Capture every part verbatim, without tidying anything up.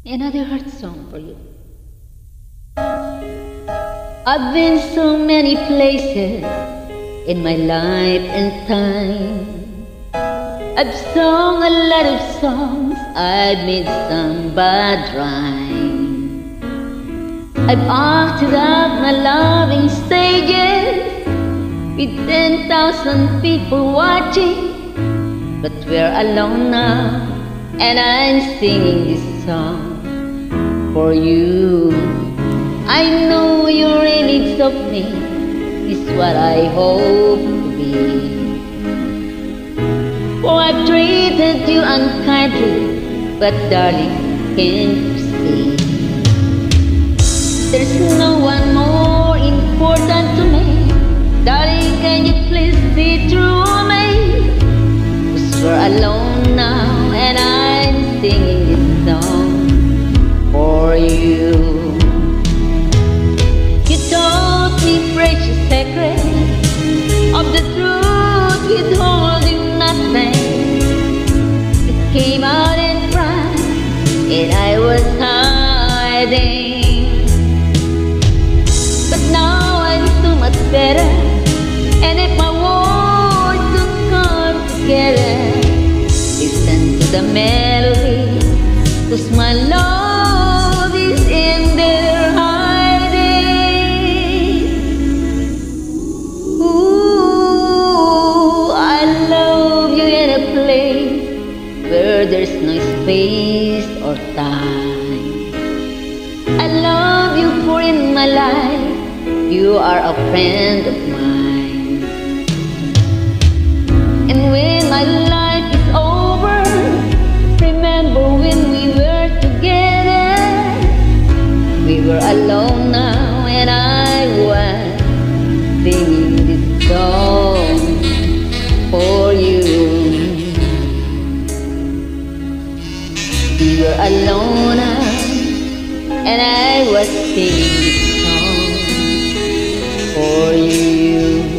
Another heart song for you. I've been so many places in my life and time. I've sung a lot of songs, I've made some bad rhyme. I've acted out my loving stages with ten thousand people watching, but we're alone now, and I'm singing this song for you. I know your image of me is what I hope to be. Oh, I've treated you unkindly, but darling, can't you see? There's no one more important to me. Darling, can you please see through me? 'Cause we're alone now, and I'm singing this song for you. You taught me precious secrets of the truth, withholding nothing. It came out in front, and I was hiding. But now I'm so much better, and if my words don't come together, listen to the melody, 'cause my love is in there hiding. Ooh, I love you in a place where there's no space or time. I love you, for in my life you are a friend of mine. And when my life is over, remember when we were together. We were alone now, and I was singing this song for you. We were alone now, and I was singing this song for you.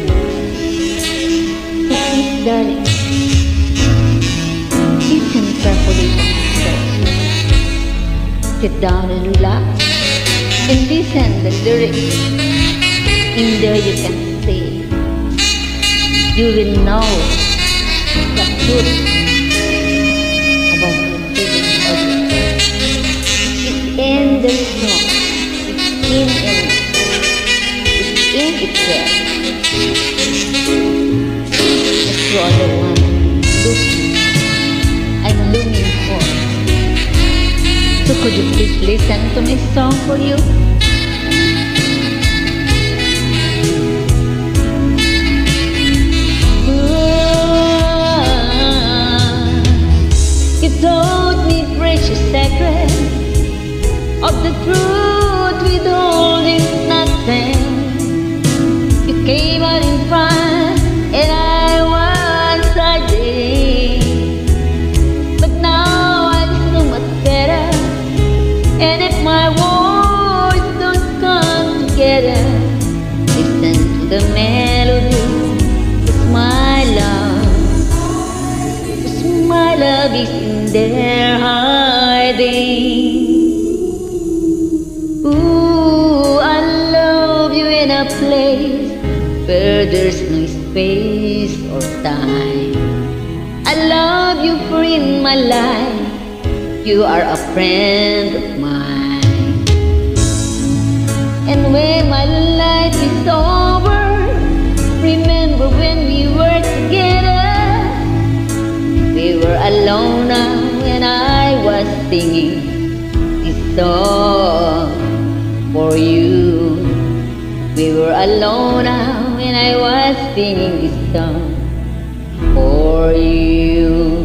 So please, darling, listen carefully to my words. Sit down and relax, and listen the lyrics. In there you can see, you will know the truth about the feeling of it. It's in the song, it's in it, it's in itself. It's you are the one looking, I'm longing for. So could you please listen to my song for you? You taught me precious secrets of the truth, withholding nothing. You came out in front, and I was hiding. But now I'm so much better, and if my words don't come together, listen to the melody. 'Cause my love, 'cause my love is in there hiding. Ooh, I love you in a place where there's no space or time. I love you, for in my life you are a friend of mine. And when my life is over, remember when we were together. We were alone now, and I was singing this song for you. We were alone now, and I was singing this song for you.